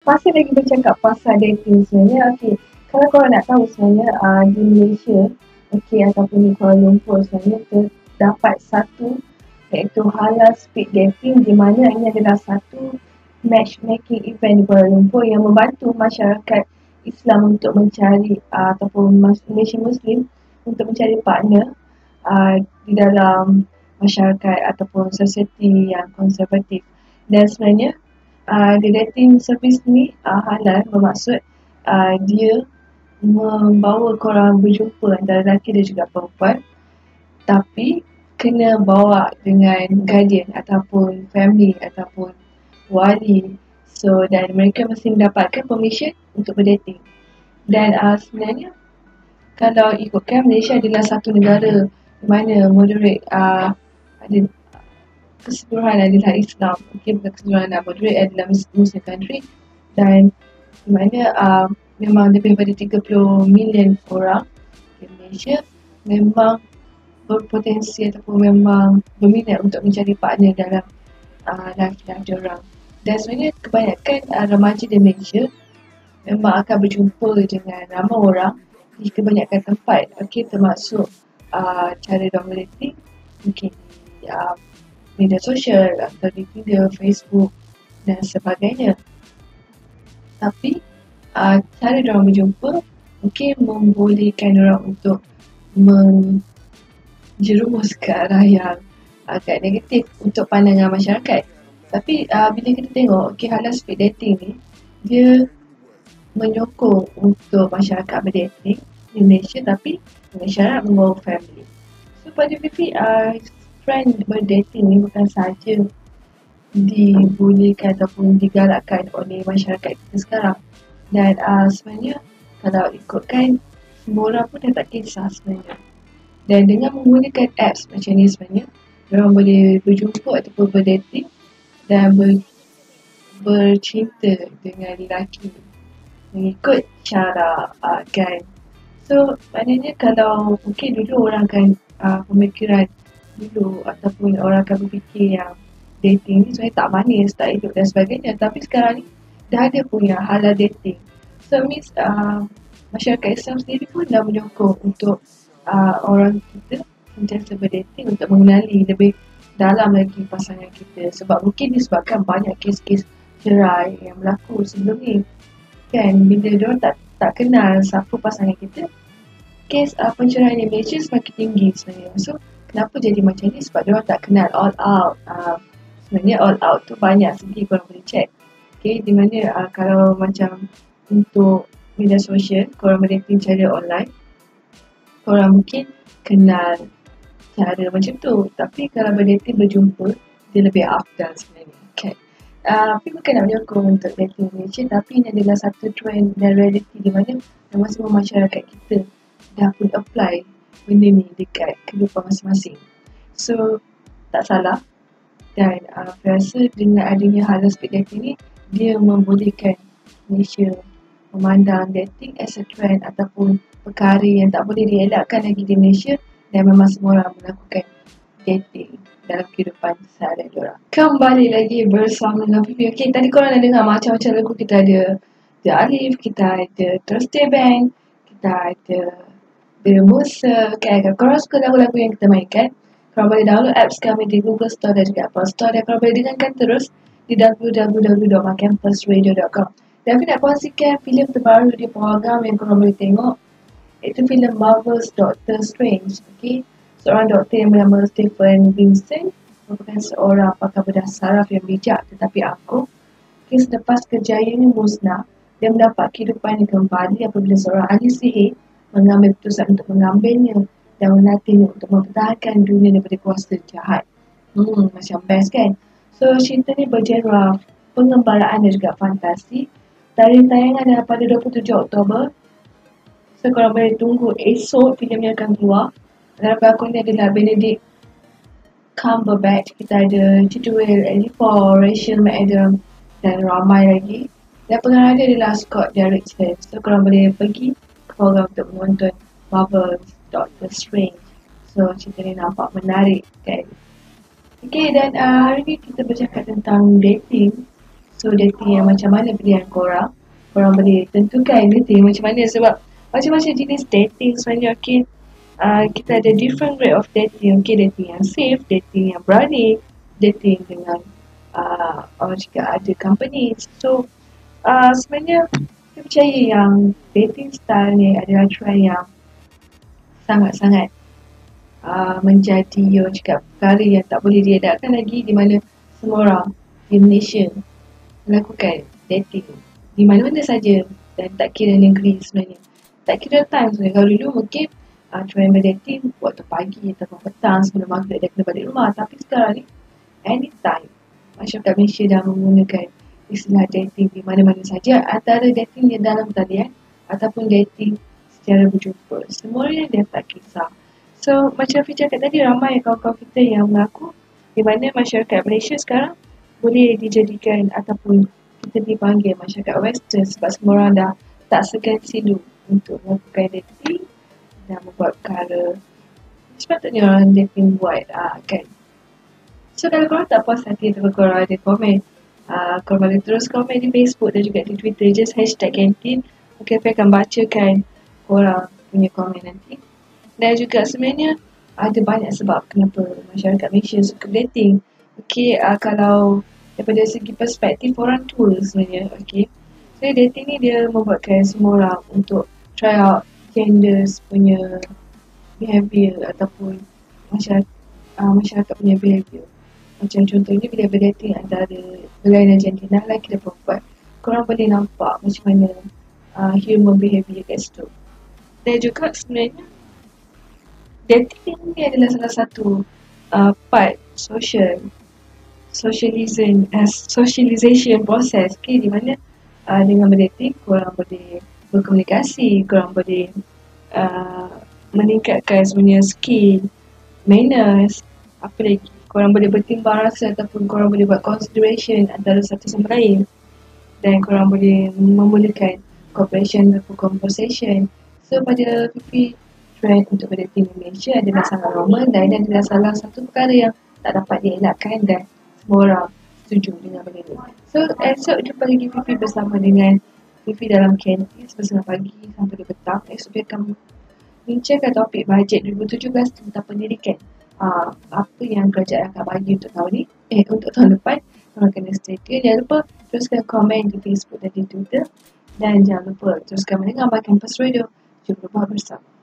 masih lagi bercakap pasal dating sebenarnya. Okey, kalau korang nak tahu sebenarnya di Malaysia, okey, ataupun di Kuala Lumpur sebenarnya terdapat satu iaitu halal speed dating, di mana ini adalah satu matchmaking event di Kuala Lumpur yang membantu masyarakat Islam untuk mencari ataupun Malaysia Muslim untuk mencari partner di dalam masyarakat ataupun society yang konservatif. Dan sebenarnya the dating service ni halal bermaksud dia membawa korang berjumpa antara lelaki dan juga perempuan, tapi kena bawa dengan guardian ataupun family ataupun wali. So dan mereka mesti mendapatkan permission untuk berdating. Dan sebenarnya kalau ikutkan, Malaysia adalah satu negara di mana moderate ada keseluruhan adalah Islam. Mungkin bukan keseluruhan lah, moderate adalah Muslim country, dan di mana memang lebih daripada 30 million orang di Malaysia memang berpotensi ataupun memang berminat untuk mencari partner dalam life diorang. Dan sebenarnya kebanyakan remaja di Malaysia memang akan berjumpa dengan ramai orang di kebanyakan tempat. Okey, termasuk cara diorang berdating mungkin di media sosial atau di Tinder, Facebook dan sebagainya. Tapi cara diorang berjumpa mungkin membolehkan diorang untuk menjerumus ke arah yang agak negatif untuk pandangan masyarakat. Tapi bila kita tengok, okey, halal speed dating ni dia menyokong untuk masyarakat berdating di Malaysia, tapi dengan syarat membawa family. So pada Fifi, trend berdating ni bukan sahaja dibolehkan ataupun digalakkan oleh masyarakat kita sekarang. Dan sebenarnya kalau ikutkan, semua orang pun dah tak kisah sebenarnya. Dan dengan menggunakan apps macam ni sebenarnya, orang boleh berjumpa ataupun berdating dan bercinta dengan lelaki mengikut cara kan. So maknanya kalau mungkin dulu orang akan pemikiran dulu ataupun orang akan berfikir yang dating ni sebenarnya tak manis, tak hidup dan sebagainya, tapi sekarang ni dah ada punya halal dating. So means masyarakat Islam sendiri pun dah menyokong untuk orang kita sentiasa berdating untuk mengenali lebih dalam lagi pasangan kita. Sebab mungkin disebabkan banyak kes-kes cerai yang berlaku sebelum ni kan, bila diorang tak kenal siapa pasangan kita, kes penceraian di Malaysia semakin tinggi sebenarnya. So kenapa jadi macam ni? Sebab diorang tak kenal all out. Sebenarnya all out tu banyak segi korang boleh check. Okay, di mana kalau macam untuk media sosial, korang berdating cara online, korang mungkin kenal cara macam tu. Tapi kalau berdating berjumpa, dia lebih afdal sebenarnya. Okay. Tapi bukan nak menyokong untuk dating Malaysia, tapi ini adalah satu trend dan reality di mana memang semua masyarakat kita dah pun apply benda ni dekat kehidupan masing-masing. So tak salah. Dan saya rasa dengan adanya halal speed dating ni, dia membolehkan Malaysia memandang dating as a trend ataupun perkara yang tak boleh dielakkan lagi di Malaysia, dan memang semua orang melakukan dating dalam kehidupan sehari diorang. Kembali lagi bersama dengan Fifi. Okay, tadi korang dah dengar macam-macam lagu. Kita ada The Alif, kita ada Thursday Bank, kita ada The Musa. Okay, kalau korang suka lagu-lagu yang kita mainkan, korang boleh download apps kami di Google Store dan juga Apple Store, dan korang boleh dengarkan terus di www.mycampusradio.com. Dan aku nak kongsikan filem terbaru di program yang korang boleh tengok, iaitu filem Marvel's Doctor Strange. Okay, seorang doktor yang bernama Stephen Vincent merupakan seorang pakar bedah saraf yang bijak tetapi angkuh. Okay, selepas kejayaannya musnah, dia mendapat kehidupan yang kembali apabila seorang ahli sihir mengambil keputusan untuk mengambilnya dan melatihnya untuk mempertahankan dunia daripada kuasa jahat. Macam best kan? So cerita ni bergenre pengembaraan dan juga fantasi. Tarikh tayangan adalah pada 27 Oktober. So korang boleh tunggu esok filem yang akan keluar. Dalam pelakon ni adalah Benedict Cumberbatch, kita ada Chidwell Ejiofor, Rachel McAdams dan ramai lagi. Dan pengarah dia adalah Scott Derrickson. So korang boleh pergi ke program untuk menonton Marvel's Doctor Strange. So cerita ni nampak menarik kan. Okay, dan hari ni kita bercakap tentang dating. So dating yang macam mana pilihan korang? Korang boleh tentukan dating macam mana sebab macam-macam jenis dating sebenarnya. Okay, kita ada different grade of dating. Okay, dating yang safe, dating yang berani, dating dengan orang cakap ada company. So sebenarnya saya percaya yang dating style ni adalah trend yang sangat-sangat menjadi orang cakap perkara yang tak boleh diedakkan lagi, di mana semua orang di Malaysia melakukan dating di mana-mana saja dan tak kira negeri sebenarnya. Tak kira time sebenarnya. Kalau dulu mungkin trend berdating waktu pagi atau petang sebelum maghrib dah kena balik rumah. Tapi sekarang ni anytime masyarakat Malaysia dah menggunakan istilah dating di mana-mana saja, antara dating di dalam talian ataupun dating secara berjumpa. Semuanya dia tak kisah. So macam Fiz cakap tadi, ramai kawan-kawan kita yang mengaku di mana masyarakat Malaysia sekarang boleh dijadikan ataupun kita dipanggil masyarakat western sebab semua orang dah tak segan silu untuk melakukan dating dan membuat perkara sepatutnya orang dating buat kan. So kalau korang tak puas hati ataupun korang ada komen, korang boleh terus komen di Facebook dan juga di Twitter, just hashtag kantin. Okay, saya akan bacakan korang punya komen nanti. Dan juga sebenarnya ada banyak sebab kenapa masyarakat Malaysia suka dating. Okay, kalau daripada segi perspektif orang tua sebenarnya, okay. So dating ni dia membuatkan semua orang untuk try out genders punya behaviour ataupun masyarakat punya behaviour. Macam contohnya bila berdating antara berlainan jantina lelaki dan perempuan, korang boleh nampak macam mana human behaviour kat situ. Dan juga sebenarnya dating ni adalah salah satu part socialization process, okay, di mana dengan berdating korang boleh berkomunikasi, korang boleh meningkatkan sebenarnya skill, manners, apa lagi, korang boleh bertimbang rasa ataupun korang boleh buat consideration antara satu sama lain, dan korang boleh memulakan cooperation ataupun conversation. So pada PP, trend untuk berdating di Malaysia adalah sangat normal dan ini adalah salah satu perkara yang tak dapat dielakkan dan semua orang setuju dengan benda ini. So esok jumpa lagi PP bersama dengan PP dalam kantin bersama pagi sampai petang. Esok dia akan bincangkan topik bajet 2017 tentang pendidikan. Apa yang kerajaan akan bagi untuk tahun ni, untuk tahun depan. Korang kena stay tune. Jangan lupa teruskan komen di Facebook dan di Twitter. Dan jangan lupa teruskan mendengar My Campus Radio. Jumpa bersama.